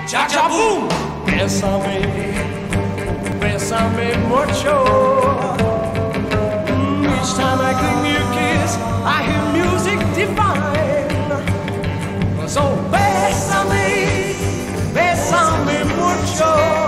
Cha-cha boom. Bésame mucho. Each time I give you a kiss, I hear music divine. So bésame mucho.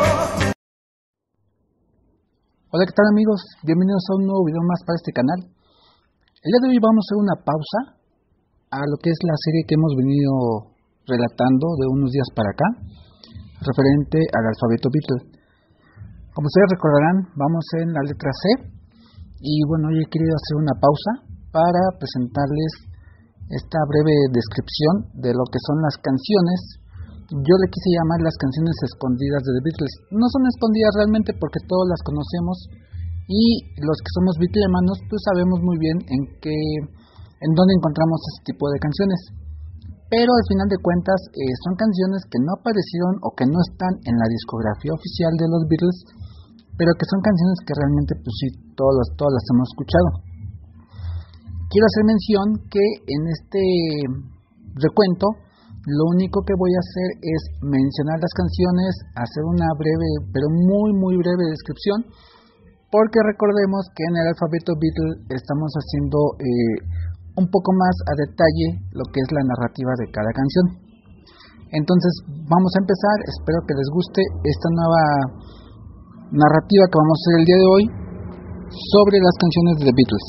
Hola, ¿qué tal amigos? Bienvenidos a un nuevo video más para este canal. El día de hoy vamos a hacer una pausa a lo que es la serie que hemos venido relatando de unos días para acá, referente al alfabeto Beatle. Como ustedes recordarán, vamos en la letra C y bueno, hoy he querido hacer una pausa para presentarles esta breve descripción de lo que son las canciones. Yo le quise llamar las canciones escondidas de The Beatles. No son escondidas realmente porque todos las conocemos y los que somos beatlemanos pues sabemos muy bien en dónde encontramos este tipo de canciones. Pero al final de cuentas son canciones que no aparecieron o que no están en la discografía oficial de los Beatles, pero que son canciones que realmente pues sí, todas las hemos escuchado. Quiero hacer mención que en este recuento lo único que voy a hacer es mencionar las canciones, hacer una breve, pero muy breve descripción, porque recordemos que en el alfabeto Beatle estamos haciendo un poco más a detalle lo que es la narrativa de cada canción. Entonces vamos a empezar, espero que les guste esta nueva narrativa que vamos a hacer el día de hoy sobre las canciones de The Beatles.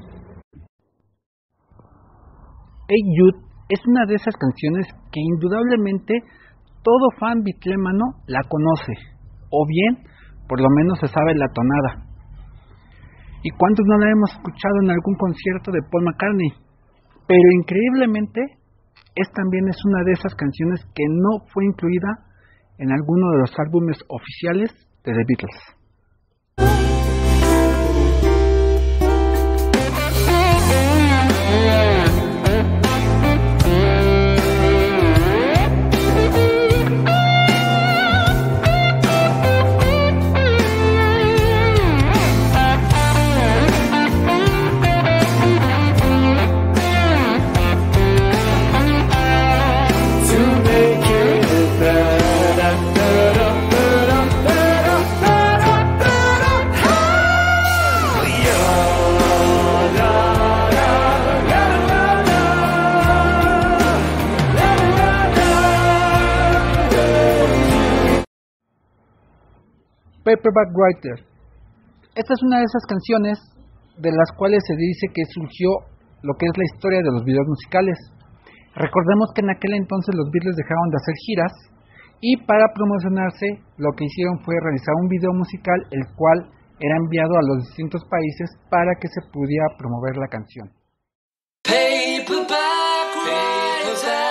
Hey Jude es una de esas canciones que indudablemente todo fan beatlemano la conoce, o bien por lo menos se sabe la tonada. ¿Y cuántos no la hemos escuchado en algún concierto de Paul McCartney? Pero increíblemente, también es una de esas canciones que no fue incluida en alguno de los álbumes oficiales de The Beatles. Paperback Writer. Esta es una de esas canciones de las cuales se dice que surgió lo que es la historia de los videos musicales. Recordemos que en aquel entonces los Beatles dejaron de hacer giras y para promocionarse lo que hicieron fue realizar un video musical el cual era enviado a los distintos países para que se pudiera promover la canción. Paperback Writer.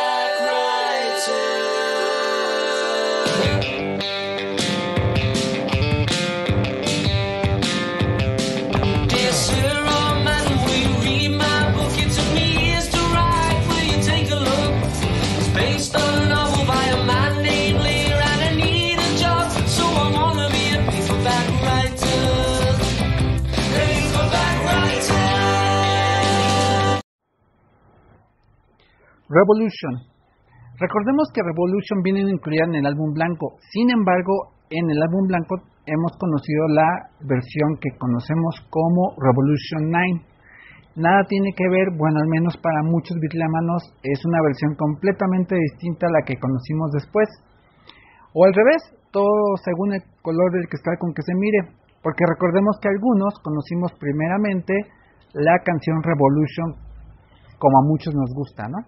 Revolution. Recordemos que Revolution viene incluida en el álbum blanco. Sin embargo, en el álbum blanco hemos conocido la versión que conocemos como Revolution 9. Nada tiene que ver, bueno, al menos para muchos beatlemanos es una versión completamente distinta a la que conocimos después. O al revés, todo según el color del cristal con que se mire. Porque recordemos que algunos conocimos primeramente la canción Revolution, como a muchos nos gusta, ¿no?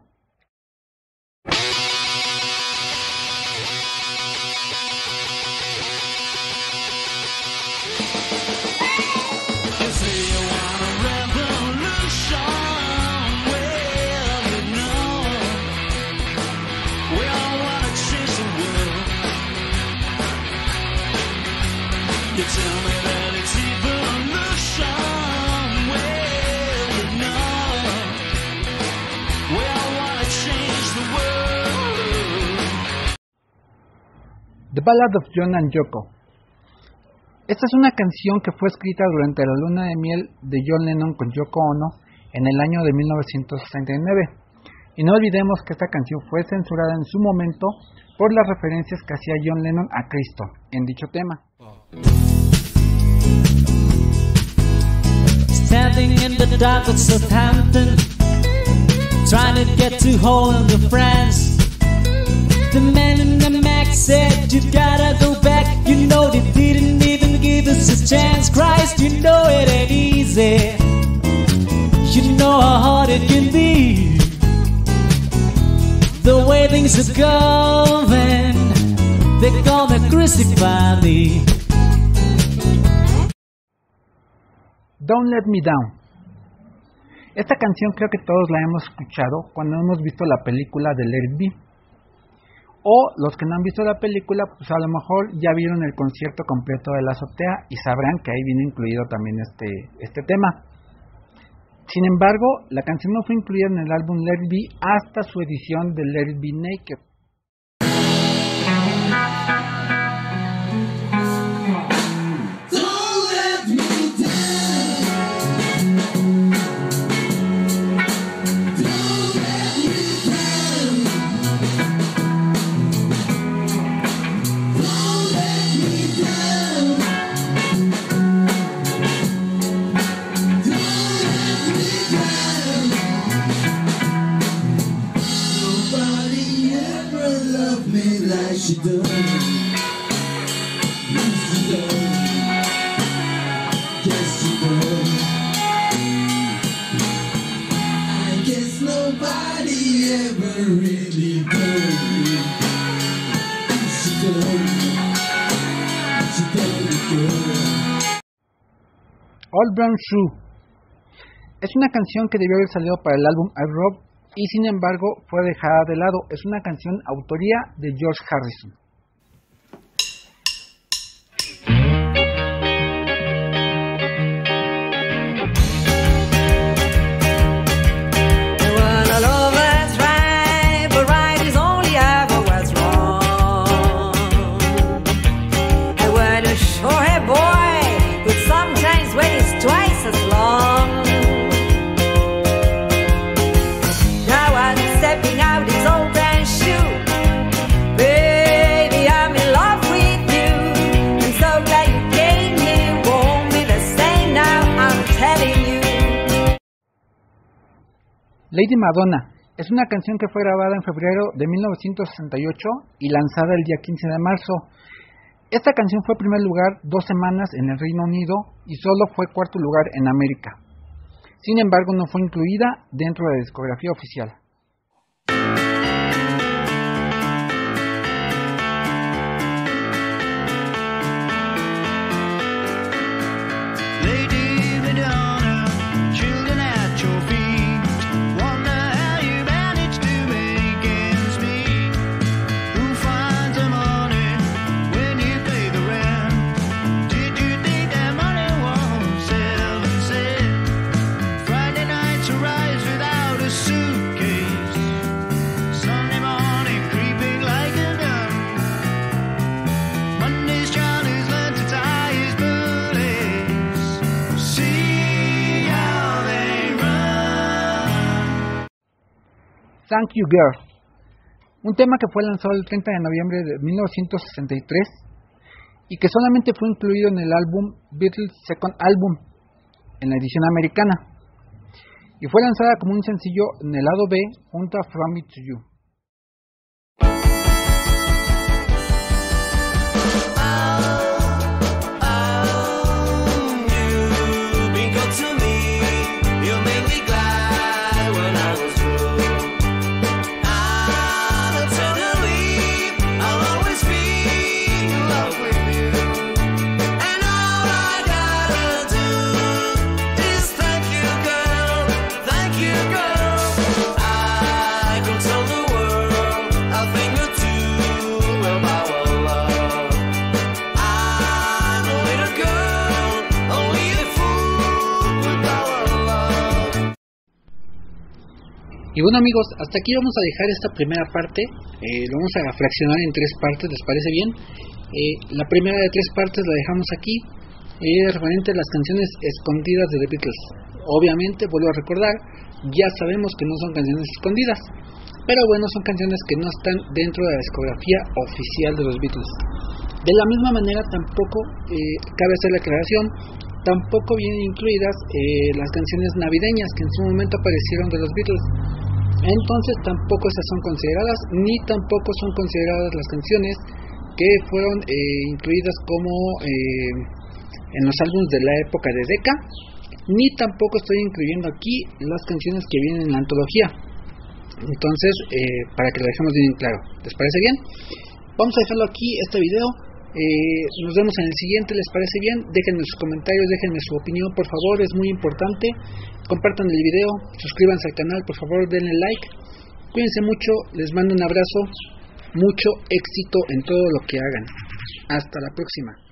You tell me that it's evolution. Well, you know, we all wanna change the world. The Ballad of John and Yoko. Esta es una canción que fue escrita durante la luna de miel de John Lennon con Yoko Ono en el año de 1969. Y no olvidemos que esta canción fue censurada en su momento por las referencias que hacía John Lennon a Cristo en dicho tema. Standing in the dark of Southampton, trying to get to home to France. The man in the Mac said, you gotta go back. You know they didn't even give us a chance. Christ, you know it ain't easy. You know how hard it can be. The way things are going, they're gonna crucify me. Don't Let Me Down. Esta canción creo que todos la hemos escuchado cuando hemos visto la película de Let It Be. O los que no han visto la película, pues a lo mejor ya vieron el concierto completo de la azotea y sabrán que ahí viene incluido también este tema. Sin embargo, la canción no fue incluida en el álbum Let It Be hasta su edición de Let It Be Naked. She done, yes she done, yes she done. I guess nobody ever really done. She done it good. Old Brown Shoe es una canción que debió haber salido para el álbum I Rob y sin embargo fue dejada de lado. Es una canción autoría de George Harrison. Lady Madonna es una canción que fue grabada en febrero de 1968 y lanzada el día 15 de marzo. Esta canción fue primer lugar 2 semanas en el Reino Unido y solo fue cuarto lugar en América. Sin embargo, no fue incluida dentro de la discografía oficial. Thank You Girl, un tema que fue lanzado el 30 de noviembre de 1963 y que solamente fue incluido en el álbum Beatles Second Album, en la edición americana, y fue lanzada como un sencillo en el lado B junto a From Me to You. Y bueno amigos, hasta aquí vamos a dejar esta primera parte, lo vamos a fraccionar en 3 partes, ¿les parece bien? La primera de 3 partes la dejamos aquí, referente a las canciones escondidas de The Beatles. Obviamente, vuelvo a recordar, ya sabemos que no son canciones escondidas, pero bueno, son canciones que no están dentro de la discografía oficial de los Beatles. De la misma manera, tampoco cabe hacer la aclaración, tampoco vienen incluidas las canciones navideñas que en su momento aparecieron de los Beatles. Entonces tampoco esas son consideradas, ni tampoco son consideradas las canciones que fueron incluidas como en los álbumes de la época de Decca, ni tampoco estoy incluyendo aquí las canciones que vienen en la antología. Entonces, para que lo dejemos bien claro, ¿les parece bien? Vamos a dejarlo aquí, este video. Nos vemos en el siguiente, ¿les parece bien? Déjenme sus comentarios, déjenme su opinión, por favor, es muy importante. Compartan el video, suscríbanse al canal, por favor, denle like. Cuídense mucho, les mando un abrazo, mucho éxito en todo lo que hagan. Hasta la próxima.